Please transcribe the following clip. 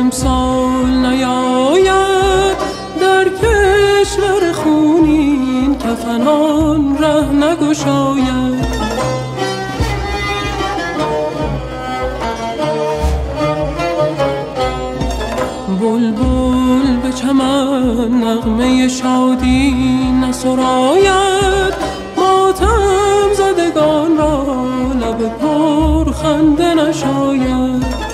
امسال نیاید در کشور خونین کفنان ره نگشاید. بلبل به چمن نغمه شادی نسراید، ماتم زدگان را لب پر خنده نشاید.